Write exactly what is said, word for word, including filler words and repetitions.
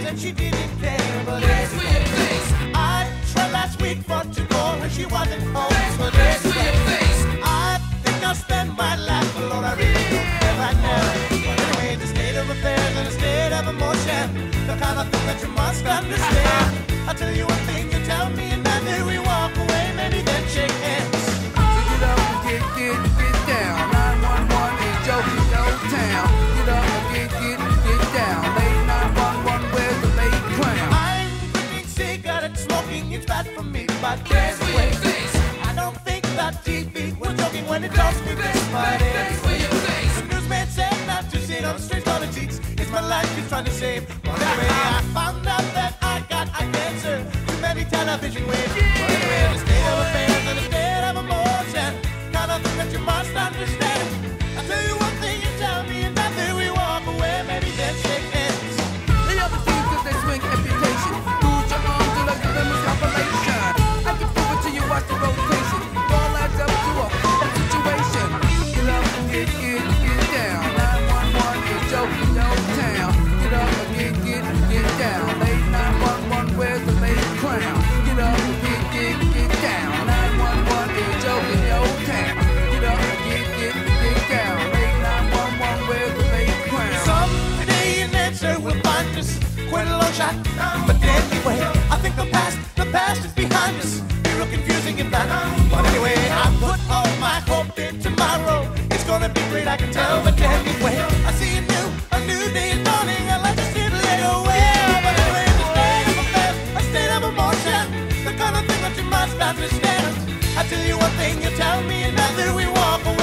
said she didn't care, but it's weird face. I tried last week for to call her, she wasn't home, but it's weird face. I think I'll spend my life alone, I really don't care right now. But anyway, the state of affairs and the state of emotion, the kind of thing that you must understand. I'll tell you one thing, you tell me, and then we walk away, maybe then shake hands. So get up and get, get, get down. nine one one ain't joking, no town. Get up and get, get, get down. Late nine one one, where's the late clown? I'm quitting cigarette smoking, it's bad for me, but guess what? I don't think that T V was joking when it tells me this, but it's the newsman said not to sit on the streets on the cheats. It's my life he's trying to save. But anyway, I found out that I got a cancer. Too many television waves. But anyway, the state of affairs and the state of emotion, kind of thing that you must understand. I tell you one thing, you tell me, and then we walk away, maybe then shake hands. The other things that they swing amputation. Move your arms to like the limits compilation. I can prove it to you, watch the rotation. All adds up to a whole situation. Get up and get, get, get down. nine one one ain't joking, no town. Get up and get, get, get down. Late nine one one, where's the late clown? Get up and get, get, get down. nine one one ain't joking, no town. Get up and get, get, get down. Late nine one one, where's the late clown? Someday an answer will find us. Quite a long shot, but anyway, I think the past, the past is behind us. Be real confusing in that. But anyway, I put all my hope in tomorrow. It's gonna be great, I can tell. But anyway, I see a new, a new day is dawning. I like to see it later. Well, but anyway, the state of affairs, a state of emotion, the kind of thing that you must understand. I tell you one thing, you tell me another. We walk away.